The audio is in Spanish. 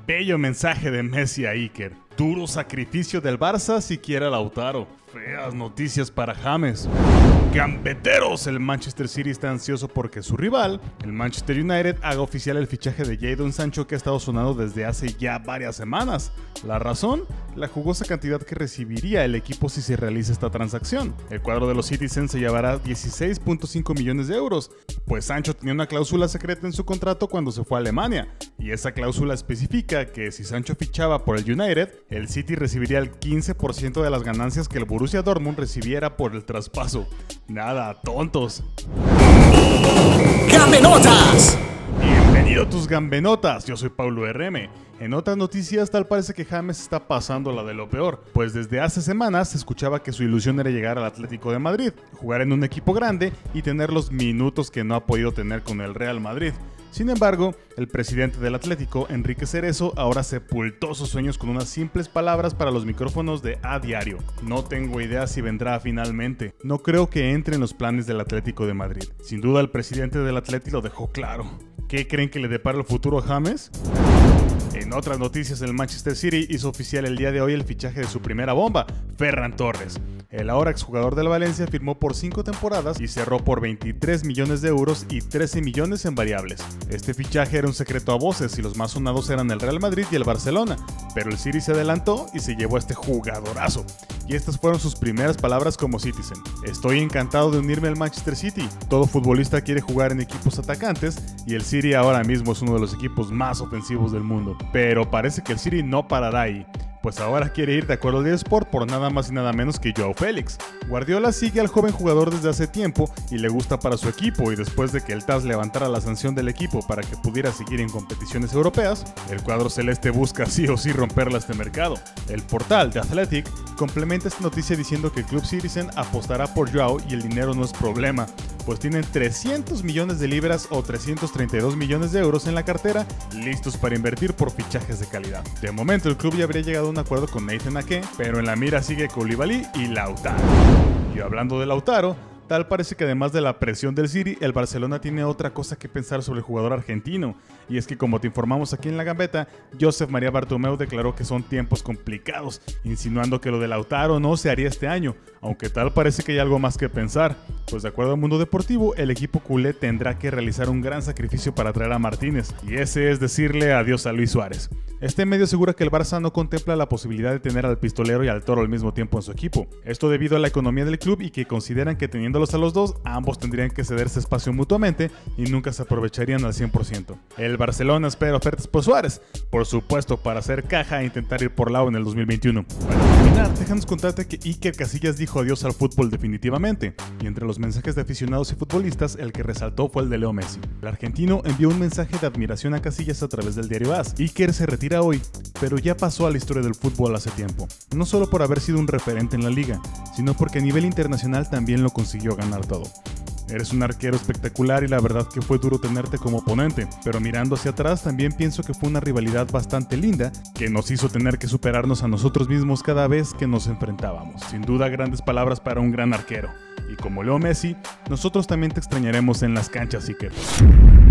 Bello mensaje de Messi a Iker. Duro sacrificio del Barça si quiere a Lautaro. Feas noticias para James. Gambeteros, el Manchester City está ansioso porque su rival, el Manchester United, haga oficial el fichaje de Jadon Sancho que ha estado sonando desde hace ya varias semanas. ¿La razón? La jugosa cantidad que recibiría el equipo si se realiza esta transacción. El cuadro de los Citizens se llevará 16.5 millones de euros, pues Sancho tenía una cláusula secreta en su contrato cuando se fue a Alemania, y esa cláusula especifica que si Sancho fichaba por el United, el City recibiría el 15% de las ganancias que el Borussia Dortmund recibiera por el traspaso. Nada, tontos. ¡Gambenotas! Bienvenido a tus Gambenotas, yo soy Paulo RM. En otras noticias, tal parece que James está pasando la de lo peor, pues desde hace semanas se escuchaba que su ilusión era llegar al Atlético de Madrid, jugar en un equipo grande y tener los minutos que no ha podido tener con el Real Madrid. Sin embargo, el presidente del Atlético, Enrique Cerezo, ahora sepultó sus sueños con unas simples palabras para los micrófonos de A Diario. No tengo idea si vendrá finalmente. No creo que entre en los planes del Atlético de Madrid. Sin duda el presidente del Atlético lo dejó claro. ¿Qué creen que le depara el futuro a James? En otras noticias, el Manchester City hizo oficial el día de hoy el fichaje de su primera bomba, Ferran Torres. El ahora exjugador del Valencia firmó por 5 temporadas y cerró por 23 millones de euros y 13 millones en variables. Este fichaje era un secreto a voces y los más sonados eran el Real Madrid y el Barcelona, pero el City se adelantó y se llevó a este jugadorazo. Y estas fueron sus primeras palabras como Citizen. Estoy encantado de unirme al Manchester City. Todo futbolista quiere jugar en equipos atacantes y el City ahora mismo es uno de los equipos más ofensivos del mundo. Pero parece que el City no parará ahí, pues ahora quiere ir de acuerdo al Sport por nada más y nada menos que Joao Félix. Guardiola sigue al joven jugador desde hace tiempo y le gusta para su equipo, y después de que el TAS levantara la sanción del equipo para que pudiera seguir en competiciones europeas, el cuadro celeste busca sí o sí romperle a este mercado. El portal The Athletic complementa esta noticia diciendo que el club Citizen apostará por Joao y el dinero no es problema, pues tienen 300 millones de libras o 332 millones de euros en la cartera listos para invertir por fichajes de calidad. De momento el club ya habría llegado a un acuerdo con Nathan Ake, pero en la mira sigue Koulibaly y Lautaro. Y hablando de Lautaro, tal parece que además de la presión del City, el Barcelona tiene otra cosa que pensar sobre el jugador argentino, y es que como te informamos aquí en la Gambeta, Josep María Bartomeu declaró que son tiempos complicados, insinuando que lo de Lautaro no se haría este año, aunque tal parece que hay algo más que pensar, pues de acuerdo al Mundo Deportivo, el equipo culé tendrá que realizar un gran sacrificio para traer a Martínez, y ese es decirle adiós a Luis Suárez. Este medio asegura que el Barça no contempla la posibilidad de tener al pistolero y al toro al mismo tiempo en su equipo. Esto debido a la economía del club y que consideran que teniéndolos a los dos, ambos tendrían que cederse espacio mutuamente y nunca se aprovecharían al 100%. El Barcelona espera ofertas por Suárez, por supuesto para hacer caja e intentar ir por Lau en el 2021. Para terminar, déjanos contarte que Iker Casillas dijo adiós al fútbol definitivamente, y entre los mensajes de aficionados y futbolistas, el que resaltó fue el de Leo Messi. El argentino envió un mensaje de admiración a Casillas a través del diario AS. Iker se retira hoy, pero ya pasó a la historia del fútbol hace tiempo, no solo por haber sido un referente en la liga, sino porque a nivel internacional también lo consiguió ganar todo. Eres un arquero espectacular y la verdad que fue duro tenerte como oponente, pero mirando hacia atrás también pienso que fue una rivalidad bastante linda que nos hizo tener que superarnos a nosotros mismos cada vez que nos enfrentábamos. Sin duda grandes palabras para un gran arquero, y como Leo Messi, nosotros también te extrañaremos en las canchas, Iker.